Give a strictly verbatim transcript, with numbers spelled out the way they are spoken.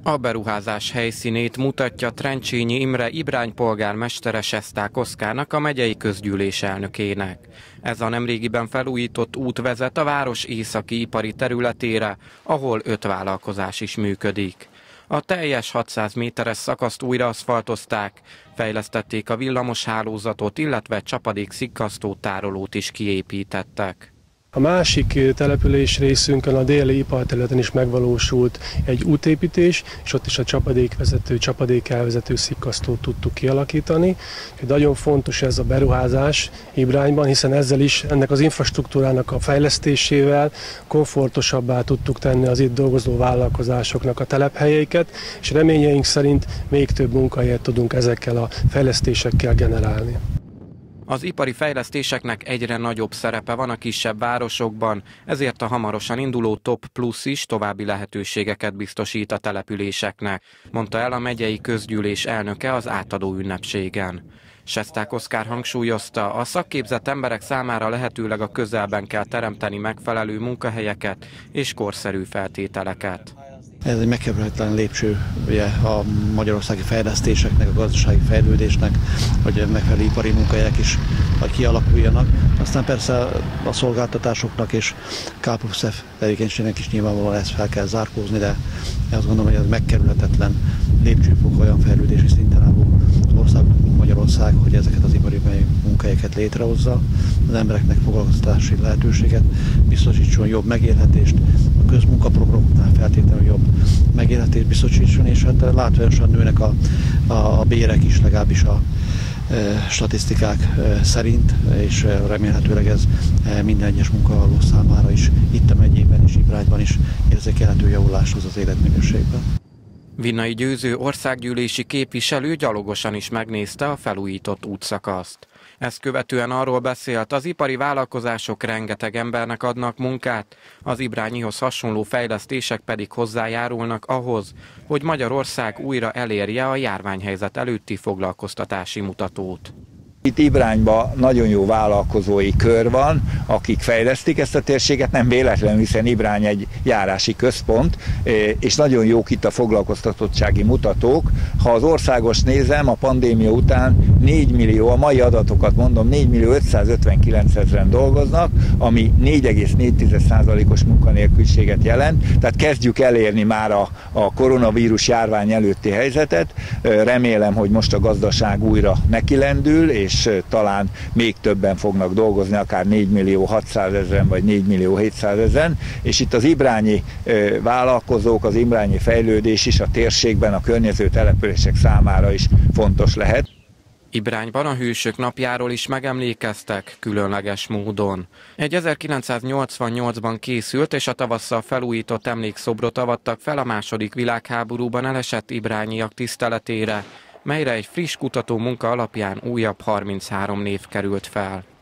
A beruházás helyszínét mutatja Trencsényi Imre Ibrány polgármestere Sesták Oszkárnak, a megyei közgyűlés elnökének. Ez a nemrégiben felújított út vezet a város északi ipari területére, ahol öt vállalkozás is működik. A teljes hatszáz méteres szakaszt újra aszfaltozták, fejlesztették a villamos hálózatot, illetve csapadék-szikkasztó tárolót is kiépítettek. A másik település részünkön, a déli iparterületen is megvalósult egy útépítés, és ott is a csapadékvezető, csapadékelvezető szikkasztót tudtuk kialakítani. Nagyon fontos ez a beruházás Ibrányban, hiszen ezzel is, ennek az infrastruktúrának a fejlesztésével komfortosabbá tudtuk tenni az itt dolgozó vállalkozásoknak a telephelyeiket, és reményeink szerint még több munkahelyet tudunk ezekkel a fejlesztésekkel generálni. Az ipari fejlesztéseknek egyre nagyobb szerepe van a kisebb városokban, ezért a hamarosan induló Top Plus is további lehetőségeket biztosít a településeknek, mondta el a megyei közgyűlés elnöke az átadó ünnepségen. Sesták Oszkár hangsúlyozta, a szakképzett emberek számára lehetőleg a közelben kell teremteni megfelelő munkahelyeket és korszerű feltételeket. Ez egy megkerülhetetlen lépcső ugye, a magyarországi fejlesztéseknek, a gazdasági fejlődésnek, hogy megfelelő ipari munkahelyek is kialakuljanak. Aztán persze a szolgáltatásoknak és K plusz F tevékenységnek is nyilvánvalóan ezt fel kell zárkózni, de azt gondolom, hogy ez megkerülhetetlen lépcsőfok olyan fejlődési szinten álló ország, mint Magyarország, hogy ezeket az ipari munkahelyeket létrehozza, az embereknek foglalkoztatási lehetőséget biztosítson, jobb megélhetést, a közmunkaprogramoknál feltétlenül jobb megélhetést biztosítson, és hát látványosan nőnek a, a, a bérek is, legalábbis a e, statisztikák e, szerint, és e, remélhetőleg ez e, minden egyes munkavállaló számára is, itt a megyében és Ibrányban is érzékelhető javulást hoz az életminőségben. Vinnai Győző országgyűlési képviselő gyalogosan is megnézte a felújított útszakaszt. Ezt követően arról beszélt, az ipari vállalkozások rengeteg embernek adnak munkát, az Ibrányihoz hasonló fejlesztések pedig hozzájárulnak ahhoz, hogy Magyarország újra elérje a járványhelyzet előtti foglalkoztatási mutatót. Itt Ibrányban nagyon jó vállalkozói kör van, akik fejlesztik ezt a térséget, nem véletlenül, hiszen Ibrány egy járási központ, és nagyon jók itt a foglalkoztatottsági mutatók. Ha az országos nézem, a pandémia után négy millió, a mai adatokat mondom, négy millió ötszázötvenkilenc ezren dolgoznak, ami négy egész négy százalékos munkanélküliséget jelent, tehát kezdjük elérni már a, a koronavírus járvány előtti helyzetet. Remélem, hogy most a gazdaság újra nekilendül, és és talán még többen fognak dolgozni, akár négy millió hatszázezren vagy négy millió hétszázezren, és itt az ibrányi vállalkozók, az ibrányi fejlődés is a térségben, a környező települések számára is fontos lehet. Ibrányban a Hősök napjáról is megemlékeztek különleges módon. Egy ezerkilencszáznyolcvannyolcban készült és a tavasszal felújított emlékszobrot avattak fel a második világháborúban elesett ibrányiak tiszteletére, melyre egy friss kutató munka alapján újabb harminchárom név került fel.